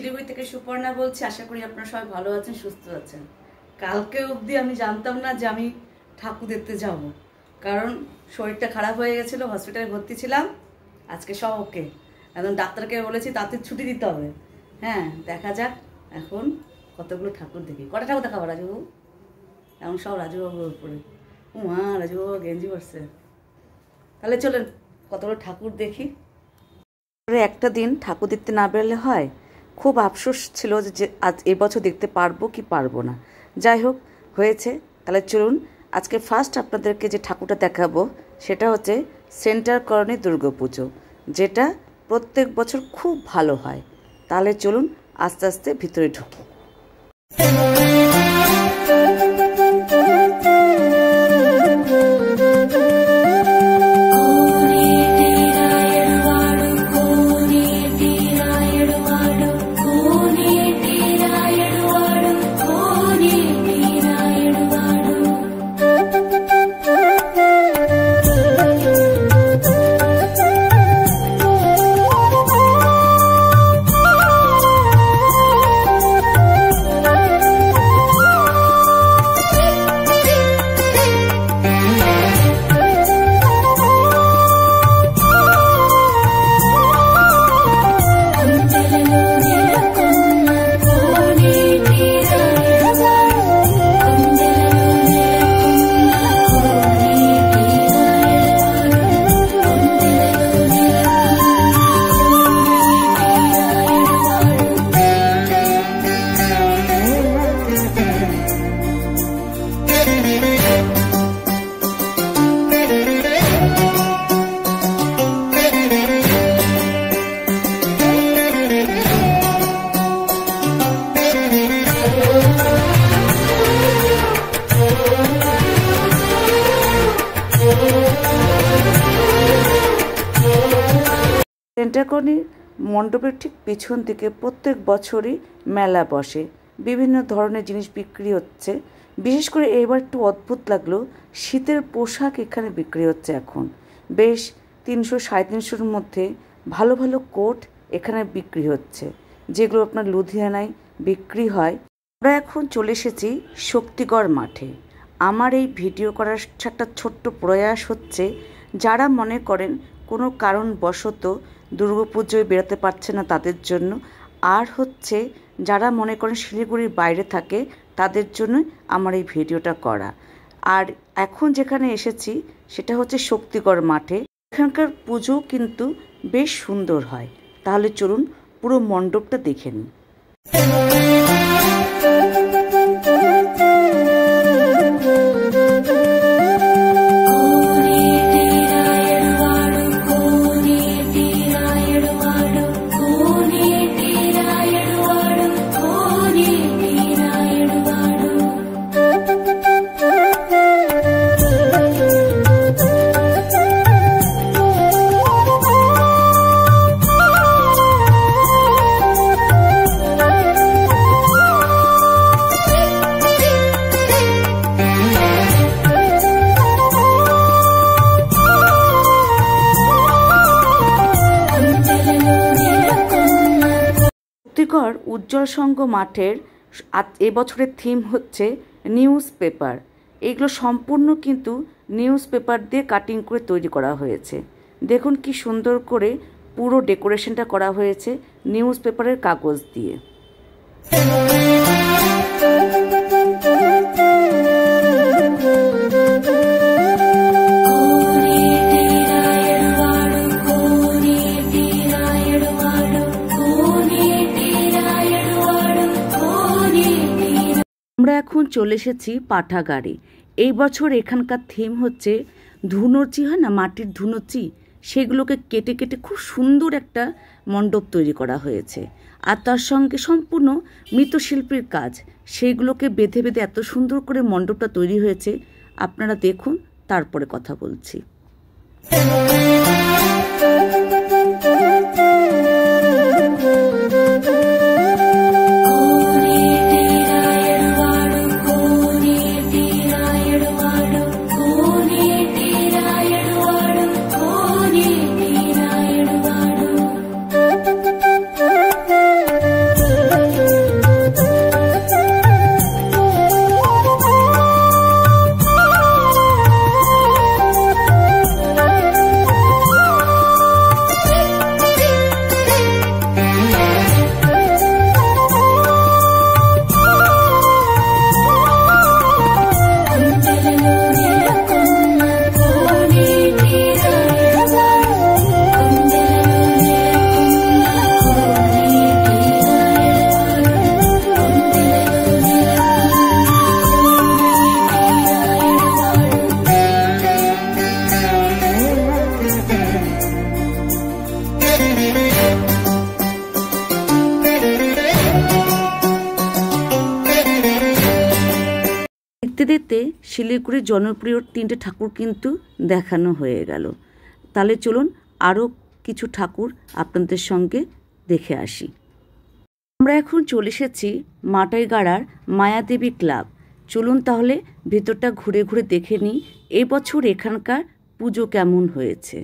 শিলিগুড়ি থেকে সুপর্ণা বলছি। আশা করি আপনারা সবাই ভালো আছেন, সুস্থ আছেন। কালকে অবধি আমি জানতাম না যে আমি ঠাকুর দেখতে যাব, কারণ শরীরটা খারাপ হয়ে গেছিলো, হসপিটালে ভর্তি ছিলাম। আজকে সব ওকে, এখন ডাক্তারকে বলেছি তাতে ছুটি দিতে হবে। হ্যাঁ, দেখা যাক এখন কতগুলো ঠাকুর দেখি। কটা ঠাকুর দেখাবো রাজুবাবু? এখন সব রাজুবাবুর উপরে। মা রাজুবাবু গেঞ্জি পরছে। তাহলে চলেন কতগুলো ঠাকুর দেখি। একটা দিন ঠাকুর দেখতে না বেরোলে হয়। খুব আফসোস ছিল যে আজ এবছর দেখতে পারবো কি পারবো না। যাই হোক, হয়েছে। তাহলে চলুন আজকে ফার্স্ট আপনাদেরকে যে ঠাকুরটা দেখাবো সেটা হচ্ছে সেন্টার কলোনি দুর্গাপুজো, যেটা প্রত্যেক বছর খুব ভালো হয়। তাহলে চলুন আস্তে আস্তে ভিতরে ঢুকি। সেন্টার কলোনি মণ্ডপের ঠিক পেছন দিকে প্রত্যেক বছরই মেলা বসে, বিভিন্ন ধরনের জিনিস বিক্রি হচ্ছে। বিশেষ করে এবার একটু অদ্ভুত লাগলো, শীতের পোশাক এখানে বিক্রি হচ্ছে এখন। বেশ 300-350-র মধ্যে ভালো ভালো কোট এখানে বিক্রি হচ্ছে, যেগুলো আপনার লুধিয়ানায় বিক্রি হয়। আমরা এখন চলে এসেছি শক্তিগড় মাঠে। আমার এই ভিডিও করার একটা ছোট্ট প্রয়াস হচ্ছে, যারা মনে করেন কোনো কারণবশত দুর্গাপুজোয় বেরোতে পারছে না তাদের জন্য, আর হচ্ছে যারা মনে করেন শিলিগুড়ির বাইরে থাকে তাদের জন্য আমার এই ভিডিওটা করা। আর এখন যেখানে এসেছি সেটা হচ্ছে শক্তিগড় মাঠে। এখানকার পুজো কিন্তু বেশ সুন্দর হয়। তাহলে চলুন পুরো মণ্ডপটা দেখে নিই। শক্তিগড় উজ্জ্বল সংঘ মাঠের এবছরের থিম হচ্ছে নিউজ পেপার। এইগুলো সম্পূর্ণ কিন্তু নিউজ পেপার দিয়ে কাটিং করে তৈরি করা হয়েছে। দেখুন কি সুন্দর করে পুরো ডেকোরেশনটা করা হয়েছে নিউজ পেপারের কাগজ দিয়ে। আমরা এখন চলে এসেছি পাঠাগারে। এই বছর এখানকার থিম হচ্ছে ধুনুচি, হয় না মাটির ধুনুচি, সেগুলোকে কেটে কেটে খুব সুন্দর একটা মণ্ডপ তৈরি করা হয়েছে। আর তার সঙ্গে সম্পূর্ণ মৃৎশিল্পীর কাজ, সেইগুলোকে বেঁধে বেঁধে এত সুন্দর করে মণ্ডপটা তৈরি হয়েছে। আপনারা দেখুন, তারপরে কথা বলছি। শিলিগুড়ির জনপ্রিয় 3টে ঠাকুর কিন্তু দেখানো হয়ে গেল। তাহলে চলুন আরও কিছু ঠাকুর আপনাদের সঙ্গে দেখে আসি। আমরা এখন চলে এসেছি মাটাইগাড়ার মায়াদেবী ক্লাব। চলুন তাহলে ভেতরটা ঘুরে ঘুরে দেখে নিই এবছর এখানকার পুজো কেমন হয়েছে।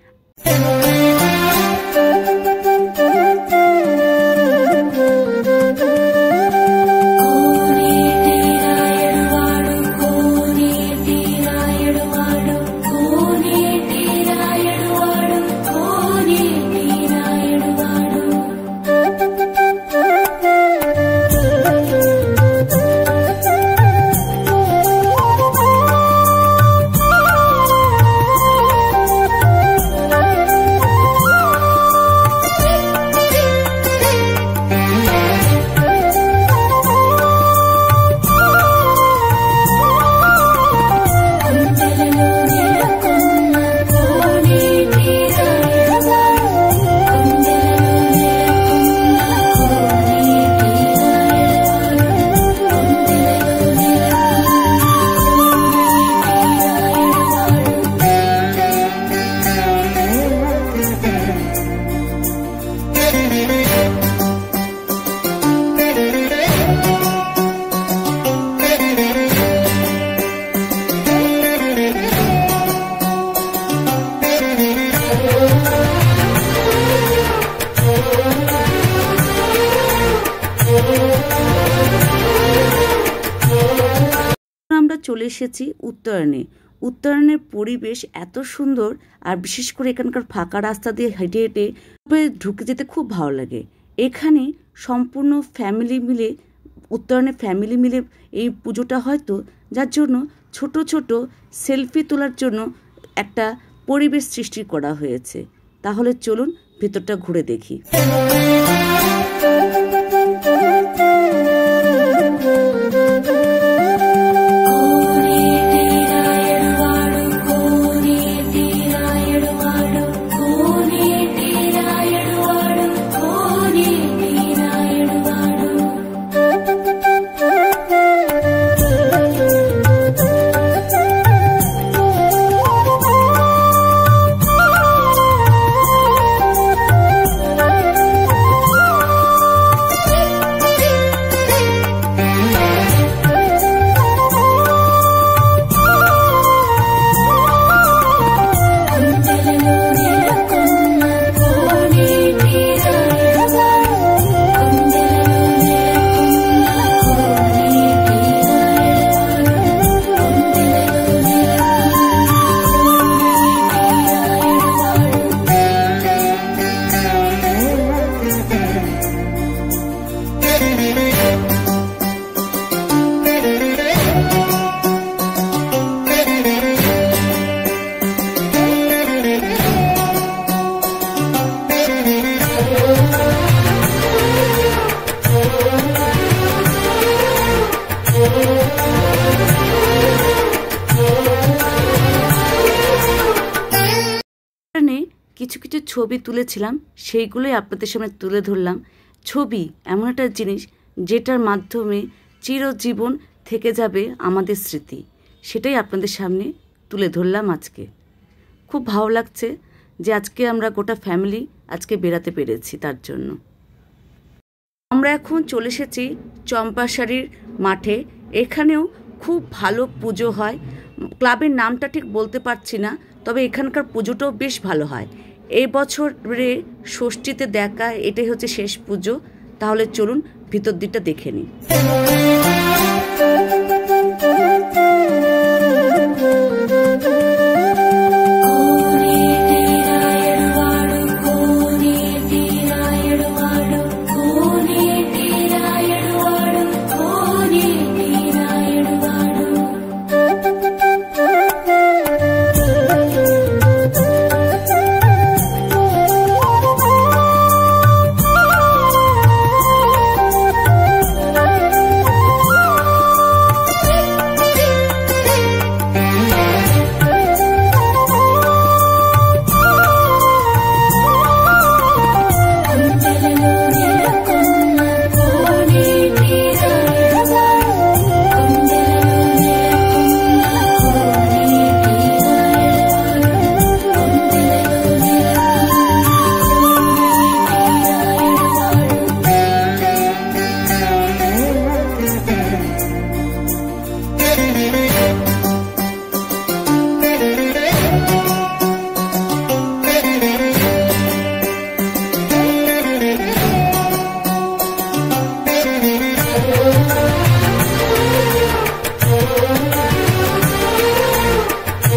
আমরা চলে এসেছি উত্তরায়ণে। উত্তরায়ণের পরিবেশ এত সুন্দর, আর বিশেষ করে এখানকার ফাঁকা রাস্তা দিয়ে হেঁটে হেঁটে ঢুকে যেতে খুব ভালো লাগে। এখানে সম্পূর্ণ ফ্যামিলি মিলে, উত্তরায়ণের ফ্যামিলি মিলে এই পুজোটা হয়তো, যার জন্য ছোট ছোট সেলফি তোলার জন্য একটা পরিবেশ সৃষ্টি করা হয়েছে। তাহলে চলুন ভেতরটা ঘুরে দেখি। কিছু কিছু ছবি তুলেছিলাম, সেইগুলোই আপনাদের সামনে তুলে ধরলাম। ছবি এমন একটা জিনিস যেটার মাধ্যমে চিরজীবন থেকে যাবে আমাদের স্মৃতি, সেটাই আপনাদের সামনে তুলে ধরলাম আজকে। খুব ভালো লাগছে যে আজকে আমরা গোটা ফ্যামিলি আজকে বেড়াতে পেরেছি। তার জন্য আমরা এখন চলে এসেছি চম্পাশাড়ির মাঠে। এখানেও খুব ভালো পুজো হয়। ক্লাবের নামটা ঠিক বলতে পারছি না, তবে এখানকার পুজোটাও বেশ ভালো হয়। এই বছরে ষষ্ঠীতে দেখা এটাই হচ্ছে শেষ পুজো। তাহলে চলুন ভিতর দিকটা দেখে নিই।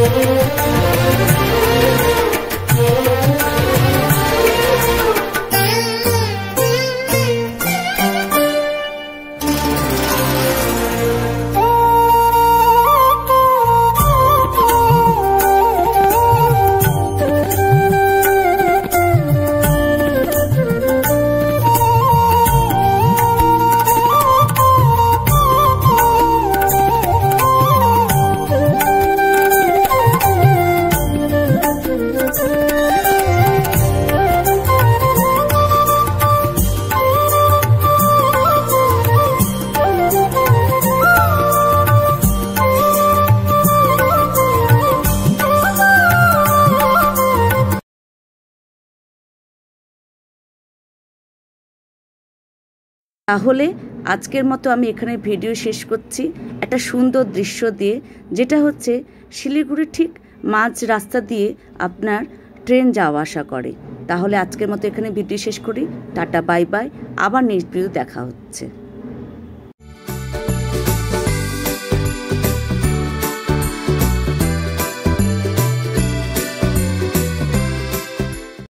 তাহলে আজকের মতো আমি এখানে ভিডিও শেষ করছি একটা সুন্দর দৃশ্য দিয়ে, যেটা হচ্ছে শিলিগুড়ির ঠিক মাঝ রাস্তা দিয়ে আপনার ট্রেন যাওয়া আসা করে। তাহলে আজকের মতো এখানে ভিডিও শেষ করি। টাটা, বাই বাই, আবার নেক্সট ভিডিও দেখা হচ্ছে।